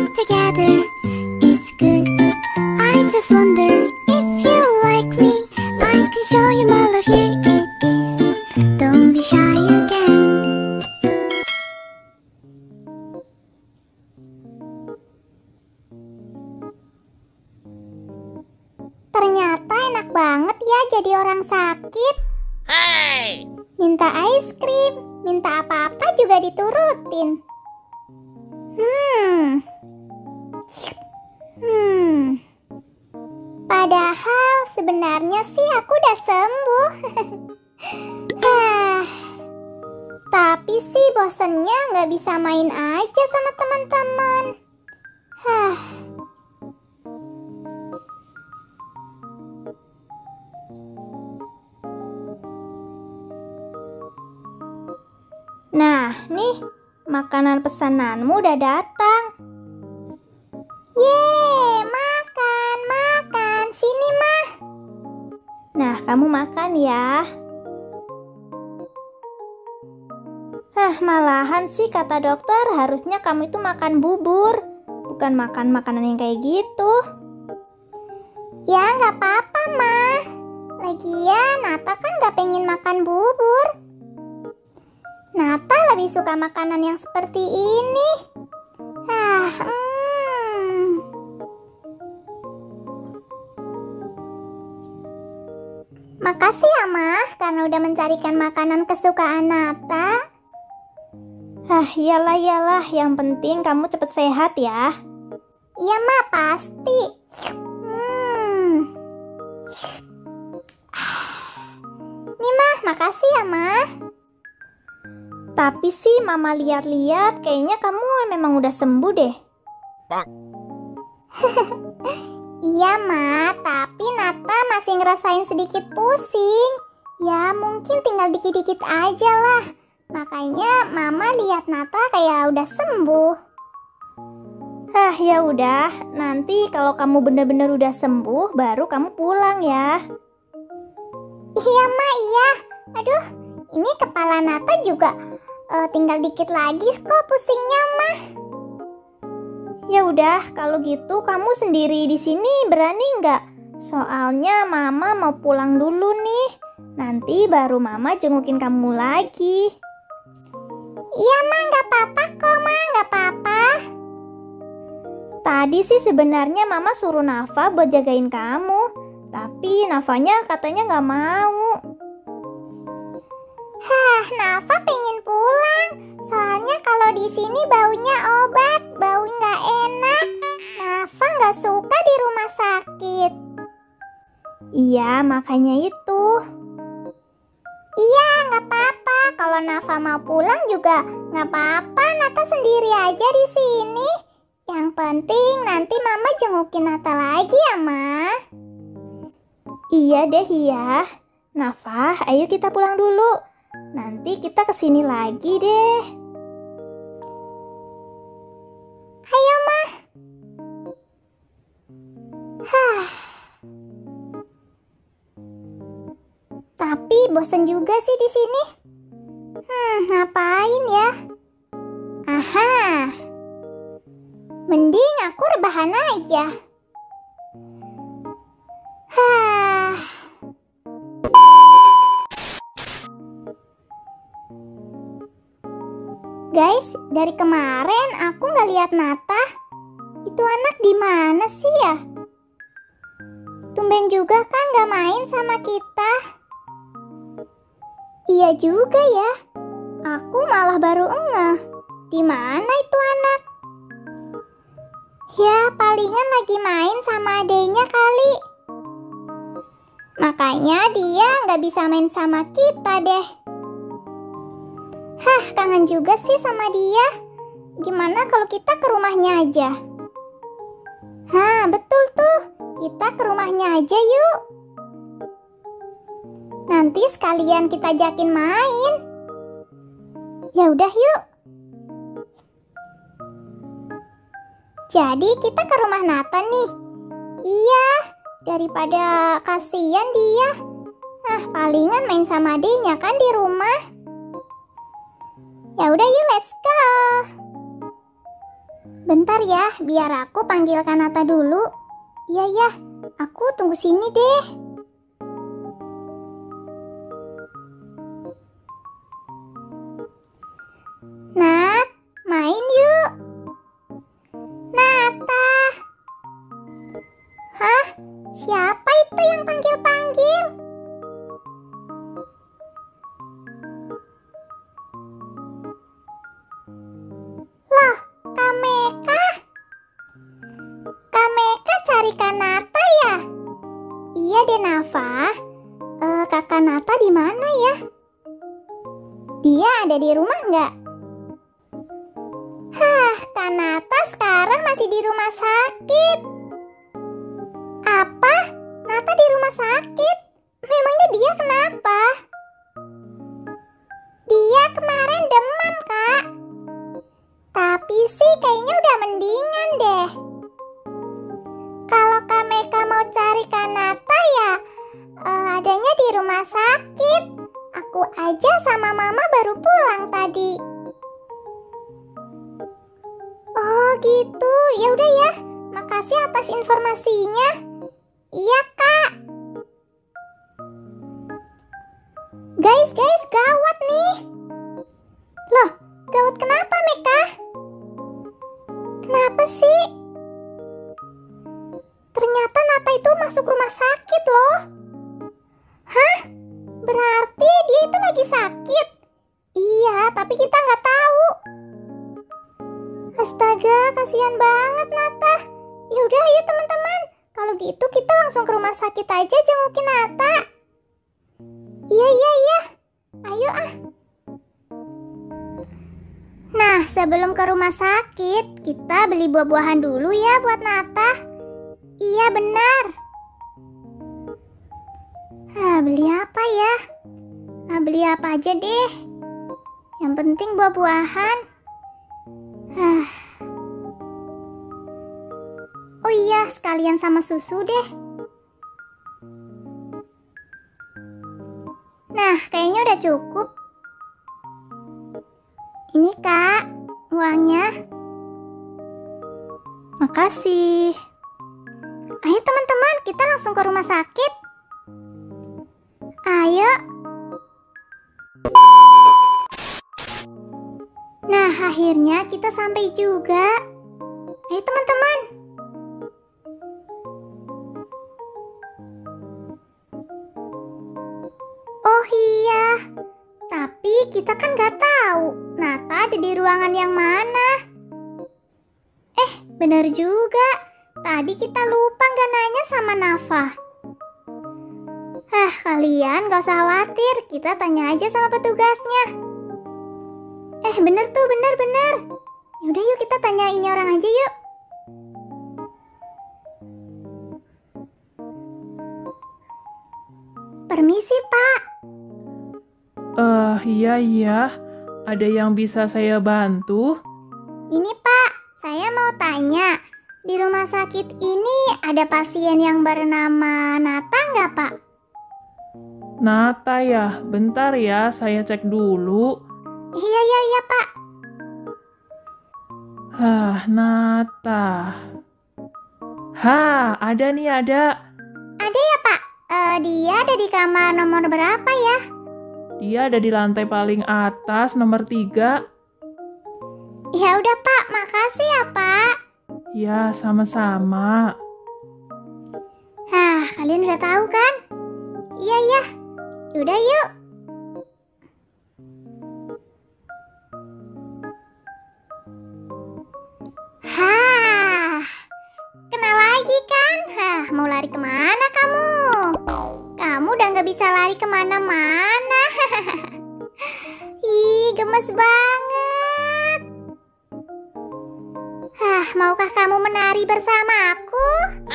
fun together is good. I just wonder if you like me. I can show you my love, here it is. Don't be shy again. Ternyata enak banget ya jadi orang sakit. Hey! Minta es krim, minta apa-apa juga diturutin. Padahal sebenarnya sih aku udah sembuh. Tapi sih bosennya nggak bisa main aja sama teman-teman. Nah, nih makanan pesananmu udah datang. Yeay, makan. Sini, Mah. Nah, kamu makan ya. Malahan sih kata dokter harusnya kamu itu makan bubur, bukan makan makanan yang kayak gitu. Ya, nggak apa-apa, Mah. Lagian, Nata kan nggak pengen makan bubur. Nata lebih suka makanan yang seperti ini. Makasih ya, Mah, karena udah mencarikan makanan kesukaan Nata. Iyalah, yang penting kamu cepet sehat ya. Iya, Mah, pasti. Nih, Mah, makasih ya, Mah. Tapi sih Mama lihat-lihat kayaknya kamu memang udah sembuh deh. Iya, Ma, tapi Nata masih ngerasain sedikit pusing. Ya mungkin tinggal dikit-dikit aja lah. Makanya Mama lihat Nata kayak udah sembuh. Ya udah, nanti kalau kamu bener-bener udah sembuh baru kamu pulang ya. Iya, Ma, iya. Aduh, ini kepala Nata juga tinggal dikit lagi kok pusingnya, Mah. Ya udah, kalau gitu kamu sendiri di sini berani nggak? Soalnya Mama mau pulang dulu nih. Nanti baru Mama jengukin kamu lagi. Iya, Ma, nggak apa-apa kok, Ma, nggak apa-apa. Tadi sih sebenarnya Mama suruh Nafa buat jagain kamu, tapi Nafanya katanya nggak mau. Nafa pengen pulang. Soalnya kalau di sini baunya obat, bau nggak enak. Nafa nggak suka di rumah sakit. Iya, makanya itu. Iya, nggak apa-apa. Kalau Nafa mau pulang juga nggak apa-apa. Nata sendiri aja di sini. Yang penting nanti Mama jengukin Nata lagi ya, Ma. Iya deh, iya. Nafa, ayo kita pulang dulu. Nanti kita kesini lagi deh. Ayo, Mah. Tapi bosan juga sih di sini. Ngapain ya? Mending aku rebahan aja. Guys, dari kemarin aku nggak lihat Nata. Itu anak di mana sih ya? Tumben juga kan nggak main sama kita. Iya juga ya. Aku malah baru ngeh. Di mana itu anak? Ya, palingan lagi main sama adenya kali. Makanya dia nggak bisa main sama kita deh. Kangen juga sih sama dia. Gimana kalau kita ke rumahnya aja? Betul tuh. Kita ke rumahnya aja yuk. Nanti sekalian kita ajakin main. Ya udah yuk. Jadi kita ke rumah Nata nih. Iya, daripada kasihan dia. Palingan main sama adenya kan di rumah. Ya udah yuk, let's go. Bentar ya, biar aku panggil Kanata dulu. Iya ya, aku tunggu sini deh. Nat, main yuk. Nata. Hah? Siapa itu yang panggil-panggil? Loh, Kameka? Kameka cari Kanata ya? Iya deh, Nafa. Kakak Nata di mana ya? Dia ada di rumah nggak? Hah, Kanata sekarang masih di rumah sakit. Apa? Nata di rumah sakit? Memangnya dia kenapa? Dia kemarin demam, Kak. Tapi sih kayaknya udah mendingan deh. Kalau Kameka mau cari Kanata ya adanya di rumah sakit. Aku aja sama Mama baru pulang tadi. Oh gitu, ya udah ya. Makasih atas informasinya. Iya, Kak. Guys, gawat nih. Loh, gawat kenapa, Meka? Kenapa sih? Ternyata Nata itu masuk rumah sakit loh. Hah? Berarti dia itu lagi sakit? Iya, tapi kita nggak tahu. Astaga, kasihan banget Nata. Yaudah, ayo teman-teman. Kalau gitu kita langsung ke rumah sakit aja jengukin Nata. Iya. Ayo ah. Nah, sebelum ke rumah sakit, kita beli buah-buahan dulu ya buat Nata. Iya, benar. Beli apa ya? Beli apa aja deh. Yang penting buah-buahan. Oh iya, sekalian sama susu deh. Nah, kayaknya udah cukup. Ini Kak, uangnya. Makasih. Ayo teman-teman, kita langsung ke rumah sakit. Ayo. Nah, akhirnya kita sampai juga. Ayo teman-teman. Oh iya, tapi kita kan gak tahu Nata ada di ruangan yang mana. Bener juga. Tadi kita lupa gak nanya sama Nafa. Kalian gak usah khawatir. Kita tanya aja sama petugasnya. Bener tuh, bener. Yaudah yuk kita tanya ini orang aja yuk. Permisi Pak. Iya. Ada yang bisa saya bantu? Ini Pak, saya mau tanya. Di rumah sakit ini ada pasien yang bernama Nata nggak Pak? Nata ya, bentar ya, saya cek dulu. Iya Pak. Nata. Ada nih, ada. Ada ya Pak? Dia ada di kamar nomor berapa ya? Dia ada di lantai paling atas, nomor 3. Ya udah Pak, makasih ya Pak. Ya, sama-sama. Kalian udah tahu kan? Iya. Yaudah yuk. Kenal lagi kan? Mau lari kemana kamu? Kamu udah gak bisa lari kemana-mana. Ih, gemes banget. Maukah kamu menari bersamaku?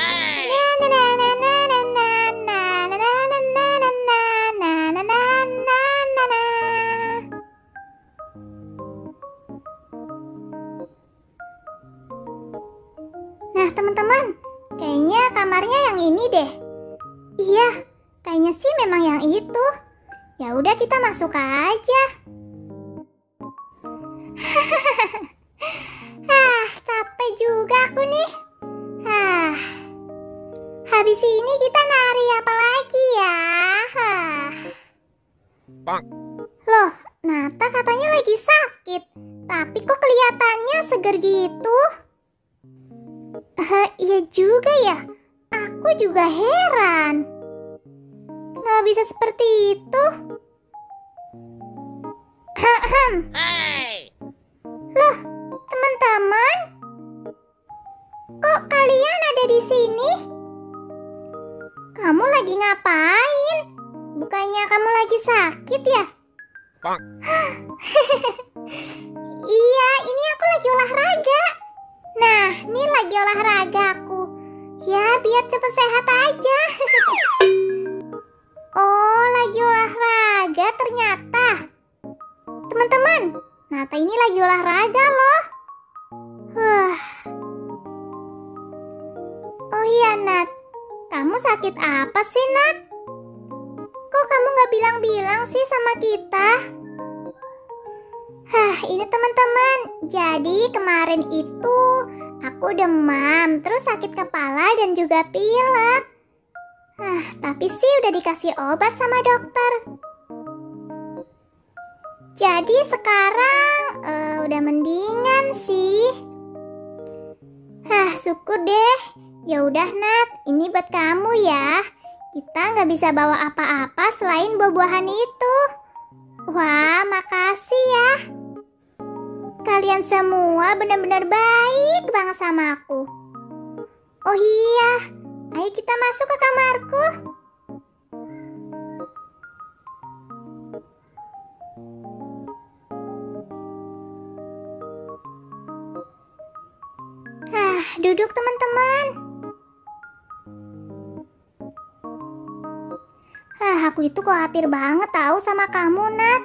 Nah, teman-teman, kayaknya kamarnya yang ini deh. Iya, kayaknya sih memang yang itu. Ya udah kita masuk aja. Capek aku nih. Habis ini kita nari apa lagi ya? Loh, Nata katanya lagi sakit, tapi kok kelihatannya seger gitu? Iya juga ya, aku juga heran. Kenapa bisa seperti itu? Loh, teman-teman, kok kalian ada di sini? Kamu lagi ngapain? Bukannya kamu lagi sakit ya? Iya, ini aku lagi olahraga. Nah, ini lagi olahraga aku. Ya, biar cepet sehat aja. Oh, lagi olahraga ternyata. Teman-teman, Nata ini lagi olahraga loh. Oh iya, Nat. Kamu sakit apa sih, Nat? Kok kamu gak bilang-bilang sih sama kita? Ini teman-teman. Jadi kemarin itu aku demam, terus sakit kepala dan juga pilek. Tapi sih udah dikasih obat sama dokter. Jadi sekarang udah mendingan sih. Syukur deh. Ya udah Nat, ini buat kamu ya. Kita nggak bisa bawa apa-apa selain buah-buahan itu. Wah, makasih ya. Kalian semua benar-benar baik banget sama aku. Oh iya, ayo kita masuk ke kamarku. Duduk teman-teman. Aku itu khawatir banget tahu sama kamu, Nat.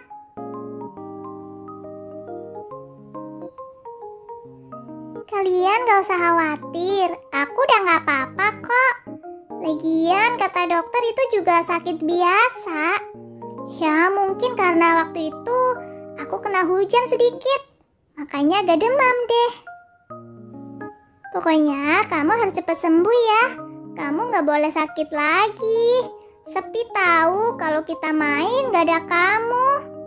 Kalian gak usah khawatir, aku udah gak apa-apa kok. Lagian kata dokter itu juga sakit biasa. Ya mungkin karena waktu itu aku kena hujan sedikit, makanya agak demam deh. Pokoknya kamu harus cepat sembuh ya. Kamu gak boleh sakit lagi. Sepi tahu kalau kita main gak ada kamu.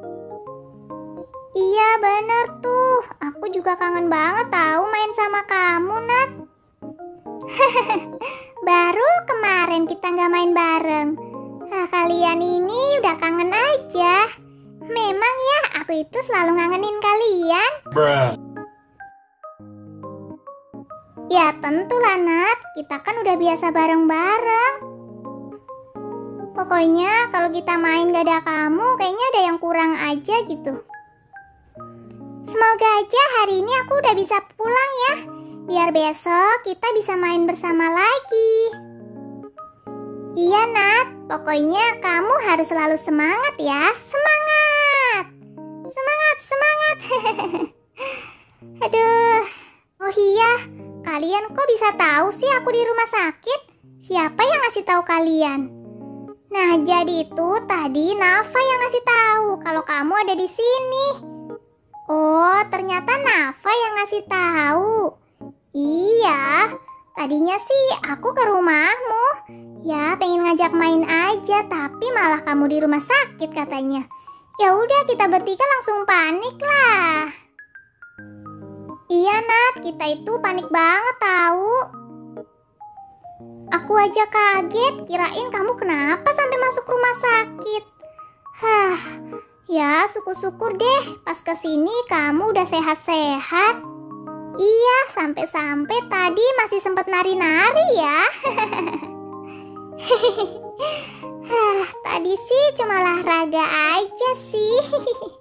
Iya bener tuh. Aku juga kangen banget tahu main sama kamu, Nat. Baru kemarin kita gak main bareng. Kalian ini udah kangen aja. Memang ya, aku itu selalu ngangenin kalian. Ya tentulah Nat, kita kan udah biasa bareng-bareng. Pokoknya kalau kita main gak ada kamu, kayaknya ada yang kurang aja gitu. Semoga aja hari ini aku udah bisa pulang ya. Biar besok kita bisa main bersama lagi. Iya Nat, pokoknya kamu harus selalu semangat ya. Semangat! Semangat, semangat! Aduh, oh iya, kalian kok bisa tahu sih aku di rumah sakit? Siapa yang ngasih tahu kalian? Nah, jadi itu tadi Nafa yang ngasih tahu kalau kamu ada di sini. Oh, ternyata Nafa yang ngasih tahu. Iya, tadinya sih aku ke rumahmu. Ya, pengen ngajak main aja, tapi malah kamu di rumah sakit katanya. Ya udah, kita bertiga langsung panik lah. Iya Nat, kita itu panik banget tahu. Aku aja kaget, kirain kamu kenapa sampai masuk rumah sakit. Ya syukur-syukur deh, pas kesini kamu udah sehat-sehat. Iya, sampai-sampai tadi masih sempat nari-nari ya. Tadi sih cuma olahraga aja sih.